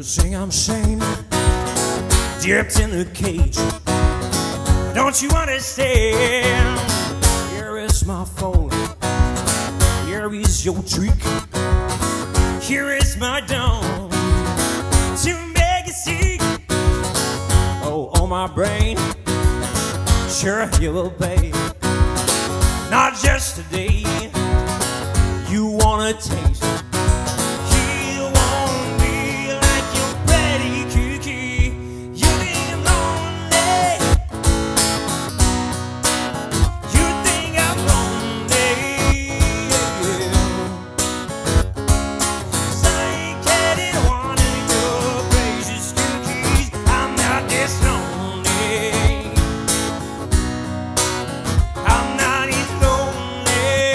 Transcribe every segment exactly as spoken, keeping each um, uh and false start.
think I'm sane, dipped in a cage. Don't you understand? Here is my phone, here is your trick, here is my dawn to make you see. Oh, on my brain, sure you will pay. Not just today, you wanna taste. You won't be like your pretty cookie. You think I'm lonely. You think I'm lonely. 'Cause I ain't getting one of your precious cookies. I'm not this lonely. I'm not this lonely.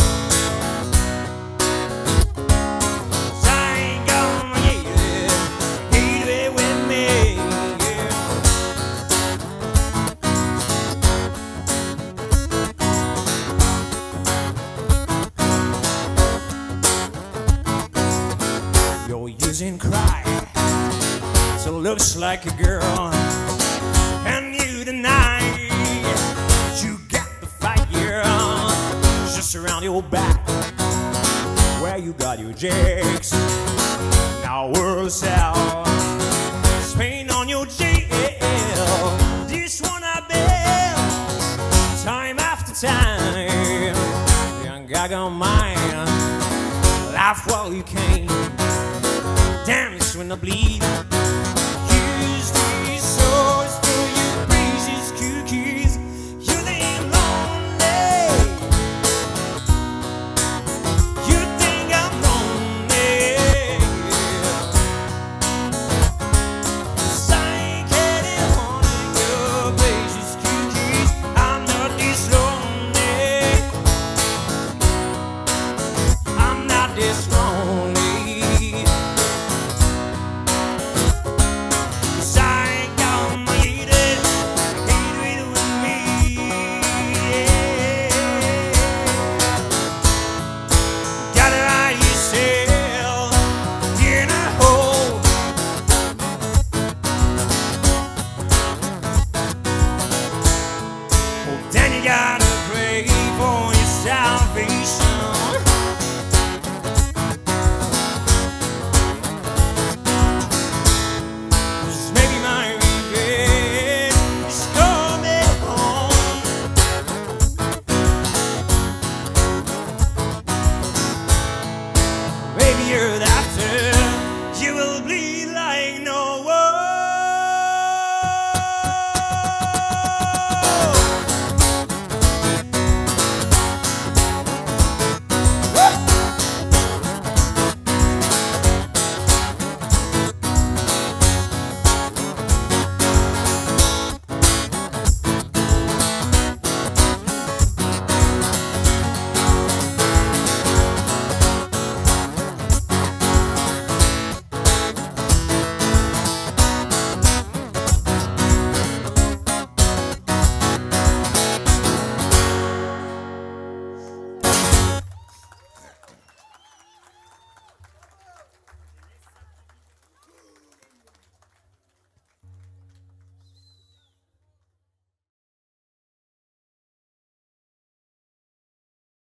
'Cause I ain't gonna yeah, eat it with me. Yeah. You're using cry, so looks like a girl, and you deny you got the fire just around your back, where you got your jakes. Now world's out, Spain on your jail. This one I bet, time after time. Young guy on mine, laugh while you can, dance when I bleed. Use these swords to your precious cookies. You think lonely. You think I'm lonely. 'Cause I ain't getting one of your precious cookies. I'm not this lonely. I'm not this lonely.